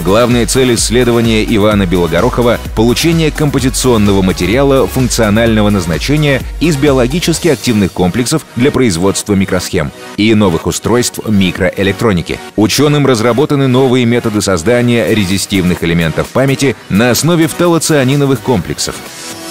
Главная цель исследования Ивана Белогорохова – получение композиционного материала функционального назначения из биологически активных комплексов для производства микросхем и новых устройств микроэлектроники. Ученым разработаны новые методы создания резистивных элементов памяти на основе фталоцианиновых комплексов.